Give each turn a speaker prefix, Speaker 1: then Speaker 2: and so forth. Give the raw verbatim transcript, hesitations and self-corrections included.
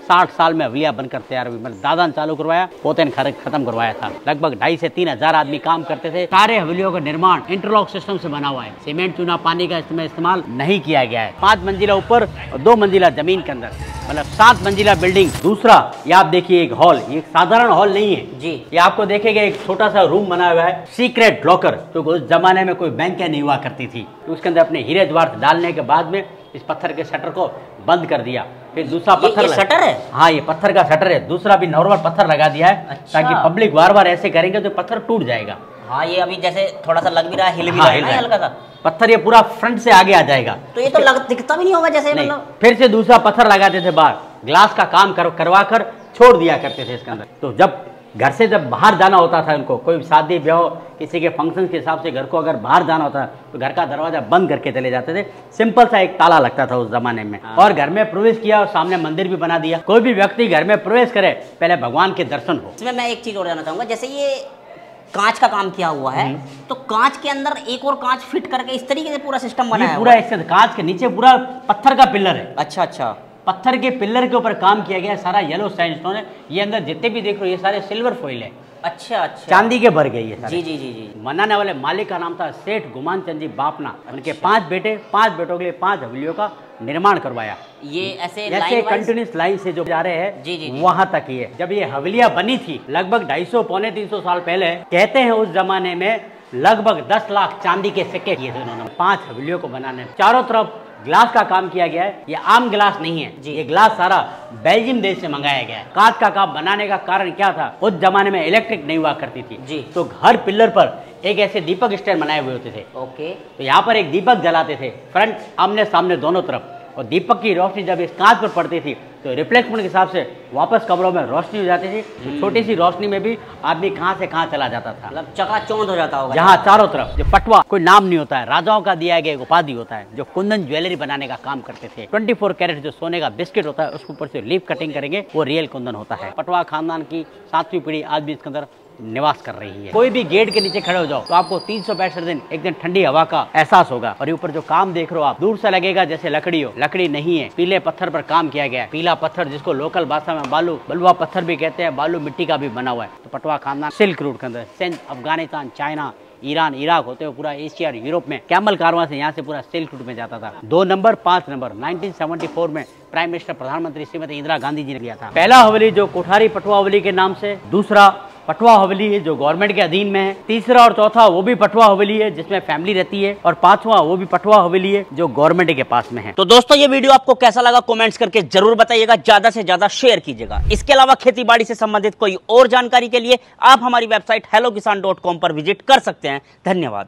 Speaker 1: साठ साल में हवेलियां बनकर तैयार हुई। मतलब दादा ने चालू करवाया, पोते ने खत्म करवाया था। लगभग ढाई से तीन हजार आदमी काम करते थे। सारे हवेलियों का निर्माण इंटरलॉक सिस्टम से बना हुआ है। सीमेंट, चूना, पानी का इसमें इस्तेमाल नहीं किया गया है। पांच मंजिला ऊपर और दो मंजिला जमीन के अंदर, मतलब सात मंजिला बिल्डिंग। दूसरा ये आप देखिए एक हॉल, ये साधारण हॉल नहीं है जी, ये आपको देखेगा एक छोटा सा रूम बना हुआ है, सीक्रेट लॉकर, जो उस जमाने में कोई बैंक नहीं हुआ करती थी। तो उसके अंदर अपने हीरे ज्वार्थ डालने के बाद में इस पत्थर के शटर को बंद कर दिया। फिर दूसरा पत्थर शटर है, हाँ ये पत्थर का शटर है। दूसरा भी नॉर्मल पत्थर लगा दिया है। अच्छा। ताकि पब्लिक बार बार ऐसे करेंगे तो पत्थर टूट जाएगा। हाँ ये अभी जैसे थोड़ा सा लग भी रहा है, हिल भी हाँ, रहा है हल्का सा पत्थर, ये पूरा फ्रंट से आगे आ जाएगा। तो ये तो लग, दिखता भी नहीं होगा जैसे मतलब। फिर से दूसरा पत्थर लगाते थे बाहर, ग्लास का काम कर, करवा कर छोड़ दिया करते थे इसके अंदर। तो जब घर से जब बाहर जाना होता था उनको, कोई शादी ब्याह किसी के फंक्शन के हिसाब से घर को अगर बाहर जाना होता तो घर का दरवाजा बंद करके चले जाते थे। सिंपल सा एक ताला लगता था उस जमाने में। और घर में प्रवेश किया और सामने मंदिर भी बना दिया। कोई भी व्यक्ति घर में प्रवेश करे पहले भगवान के दर्शन हो। इसमें मैं एक चीज और जानना चाहूंगा, जैसे ये कांच का काम किया हुआ है, तो कांच के अंदर एक और कांच फिट करके इस तरीके से पूरा सिस्टम बना है। पूरा एक कांच के नीचे पूरा पत्थर का पिलर है। अच्छा अच्छा, पत्थर के पिलर के ऊपर काम किया गया, सारा येलो सैंडस्टोन है। ये अंदर जितने भी देख रहे हो ये सारे सिल्वर फॉइल है। अच्छा अच्छा, चांदी के भर गए ये सारे। जी जी जी जी। बनाने वाले मालिक का नाम था सेठ गुमान चंद जी बापना। उनके अच्छा। पांच बेटे, पांच बेटों के लिए पांच हवेलियों का निर्माण करवाया। ये ऐसे ऐसे कंटिन्यूस लाइन से जो जा रहे हैं वहां तक ही है। जब ये हवेलियां बनी थी लगभग ढाई सौ पौने तीन सौ साल पहले, कहते हैं उस जमाने में लगभग दस लाख चांदी के सिक्के किए थे उन्होंने पांच हवेलियों को बनाने में। चारों तरफ ग्लास का काम किया गया है। ये आम ग्लास नहीं है जी, ये ग्लास सारा बेल्जियम देश से मंगाया गया है। कांच का काम बनाने का कारण क्या था, उस जमाने में इलेक्ट्रिक नहीं हुआ करती थी जी, तो हर पिलर पर एक ऐसे दीपक स्टैंड बनाए हुए होते थे। ओके, तो यहाँ पर एक दीपक जलाते थे फ्रंट आमने सामने दोनों तरफ, और दीपक की रोशनी जब इस कांच पर पड़ती थी तो रिफ्लेक्शन के हिसाब से वापस कमरों में रोशनी हो जाती थी। तो छोटी सी रोशनी में भी आदमी कहाँ से कहाँ चला जाता था, मतलब चकाचौंध हो जाता होगा। यहाँ चारों तरफ जो पटवा, कोई नाम नहीं होता है, राजाओं का दिया गया एक उपाधि होता है, जो कुंदन ज्वेलरी बनाने का काम करते थे। चौबीस कैरेट जो सोने का बिस्किट होता है उसके ऊपर से लीफ कटिंग करेंगे, वो रियल कुंदन होता है। पटवा खानदान की सातवीं पीढ़ी आज भी इसके अंदर निवास कर रही है। कोई भी गेट के नीचे खड़े हो जाओ तो आपको तीन सौ पैंसठ दिन एक दिन ठंडी हवा का एहसास होगा। और ऊपर जो काम देख रहे हो आप, दूर से लगेगा जैसे लकड़ी हो, लकड़ी नहीं है, पीले पत्थर पर काम किया गया है। पीला पत्थर जिसको लोकल भाषा में बालू बलुआ पत्थर भी कहते हैं, बालू मिट्टी का भी बना हुआ है। तो पटवा खानदान सिल्क रूट के अंदर Sindh, Afghanistan, China, Iran, Iraq होते हुए पूरा एशिया और यूरोप में कैमल कारवां से यहाँ से पूरा सिल्क रूट में जाता था। दो नंबर पांच नंबर उन्नीस सौ चौहत्तर में प्राइम मिनिस्टर प्रधानमंत्री श्रीमती इंदिरा गांधी जी ने लिया था। पहला हवेली जो कोठारी पटवा हवेली के नाम से, दूसरा पटवा हवेली है जो गवर्नमेंट के अधीन में है, तीसरा और चौथा वो भी पटवा हवेली है जिसमें फैमिली रहती है, और पांचवा वो भी पटवा हवेली है जो गवर्नमेंट के पास में है। तो दोस्तों ये वीडियो आपको कैसा लगा कमेंट्स करके जरूर बताइएगा, ज्यादा से ज्यादा शेयर कीजिएगा। इसके अलावा खेती बाड़ी से संबंधित कोई और जानकारी के लिए आप हमारी website hello Kisan dot com पर विजिट कर सकते हैं। धन्यवाद।